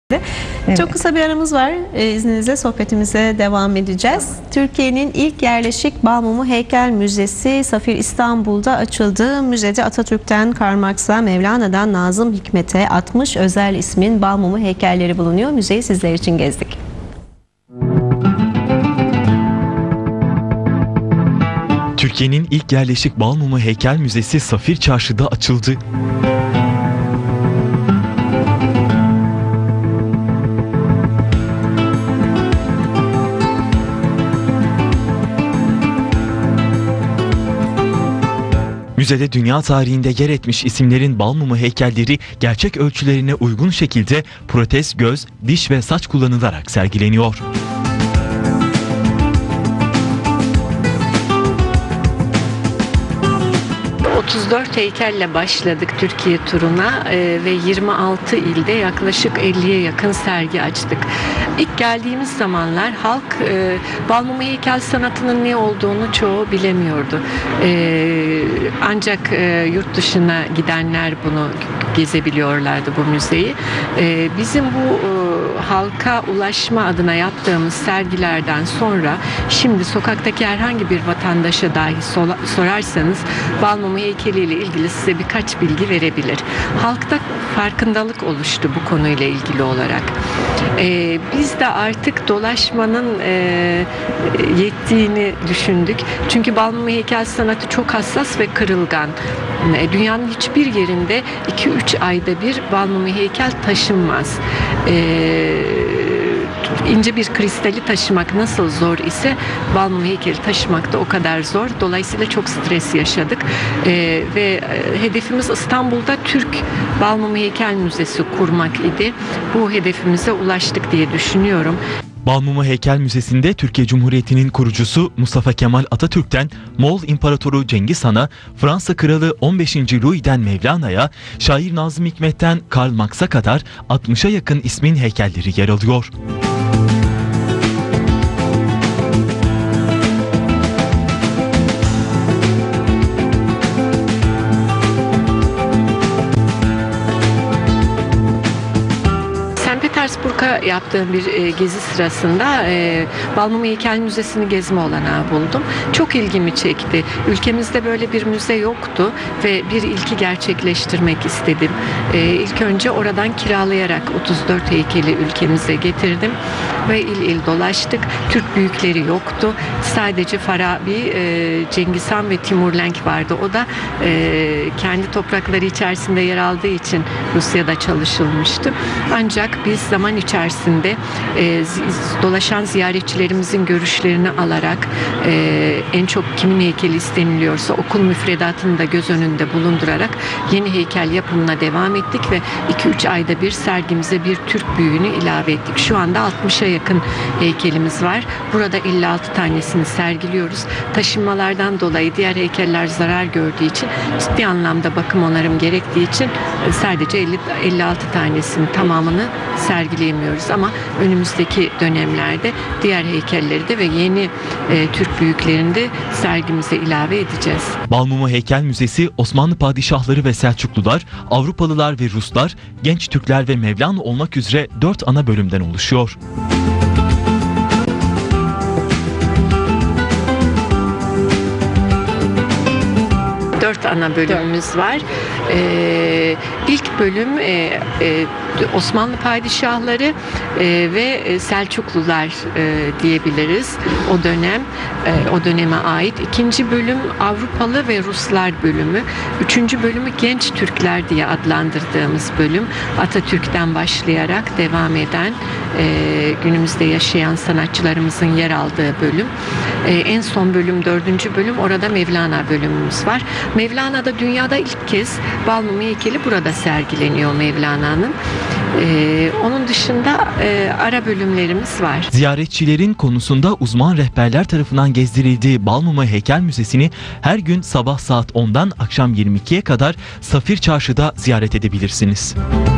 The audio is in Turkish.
Evet. Çok kısa bir aramız var. İzninizle sohbetimize devam edeceğiz. Türkiye'nin ilk yerleşik bal mumu heykel müzesi Safir İstanbul'da açıldı. Müzede Atatürk'ten Karl Marx'a, Mevlana'dan Nazım Hikmet'e 60 özel ismin bal mumu heykelleri bulunuyor. Müzeyi sizler için gezdik. Türkiye'nin ilk yerleşik bal mumu heykel müzesi Safir Çarşı'da açıldı. Müzede dünya tarihinde yer etmiş isimlerin bal mumu heykelleri gerçek ölçülerine uygun şekilde protez göz, diş ve saç kullanılarak sergileniyor. ...34 heykelle başladık Türkiye turuna ve 26 ilde yaklaşık 50'ye yakın sergi açtık. İlk geldiğimiz zamanlar halk bal mumu heykel sanatının ne olduğunu çoğu bilemiyordu. Ancak yurt dışına gidenler bunu gezebiliyorlardı, bu müzeyi. Bizim bu halka ulaşma adına yaptığımız sergilerden sonra şimdi sokaktaki herhangi bir vatandaşa dahi sorarsanız bal mumu heykeliyle ilgili size birkaç bilgi verebilir. Halkta farkındalık oluştu bu konuyla ilgili olarak. Biz de artık dolaşmanın yettiğini düşündük. Çünkü bal mumu heykel sanatı çok hassas ve kırılgan. Dünyanın hiçbir yerinde 2-3 ayda bir bal mumu heykel taşınmaz. İnce bir kristali taşımak nasıl zor ise bal mumu heykeli taşımak da o kadar zor. Dolayısıyla çok stres yaşadık. Ve hedefimiz İstanbul'da Türk Bal Mumu Heykel Müzesi kurmak idi. Bu hedefimize ulaştık diye düşünüyorum. Bal mumu heykel müzesinde Türkiye Cumhuriyeti'nin kurucusu Mustafa Kemal Atatürk'ten Moğol İmparatoru Cengiz Han'a, Fransa Kralı 15. Louis'den Mevlana'ya, şair Nazım Hikmet'ten Karl Marx'a kadar 60'a yakın ismin heykelleri yer alıyor. Petersburg'a yaptığım bir gezi sırasında Bal Mumu Heykel Müzesi'ni gezme olanağı buldum. Çok ilgimi çekti. Ülkemizde böyle bir müze yoktu ve bir ilki gerçekleştirmek istedim. İlk önce oradan kiralayarak 34 heykeli ülkemize getirdim ve il il dolaştık. Türk büyükleri yoktu. Sadece Farabi, Cengiz Han ve Timurlenk vardı. O da kendi toprakları içerisinde yer aldığı için Rusya'da çalışılmıştı. Ancak biz zaman içerisinde dolaşan ziyaretçilerimizin görüşlerini alarak en çok kimin heykeli isteniliyorsa okul müfredatını da göz önünde bulundurarak yeni heykel yapımına devam ettik ve 2-3 ayda bir sergimize bir Türk büyüğünü ilave ettik. Şu anda 60'a yakın heykelimiz var. Burada 56 tanesini sergiliyoruz. Taşınmalardan dolayı diğer heykeller zarar gördüğü için, ciddi anlamda bakım onarım gerektiği için sadece 56 tanesinin tamamını sergileyemiyoruz ama önümüzdeki dönemlerde diğer heykelleri de ve yeni Türk büyüklerini de sergimize ilave edeceğiz. Bal mumu heykel müzesi Osmanlı padişahları ve Selçuklular, Avrupalılar ve Ruslar, genç Türkler ve Mevlana olmak üzere 4 ana bölümden oluşuyor. Dört ana bölümümüz var. İlk bölüm Osmanlı padişahları ve Selçuklular diyebiliriz. O dönem, o döneme ait. İkinci bölüm Avrupalı ve Ruslar bölümü. Üçüncü bölümü Genç Türkler diye adlandırdığımız bölüm. Atatürk'ten başlayarak devam eden, günümüzde yaşayan sanatçılarımızın yer aldığı bölüm. En son bölüm, dördüncü bölüm, orada Mevlana bölümümüz var. Mevlana'da dünyada ilk kez bal mumu heykeli burada sergileniyor Mevlana'nın. Onun dışında ara bölümlerimiz var. Ziyaretçilerin konusunda uzman rehberler tarafından gezdirildiği Bal Mumu Heykel Müzesi'ni her gün sabah saat 10'dan akşam 22'ye kadar Safir Çarşı'da ziyaret edebilirsiniz.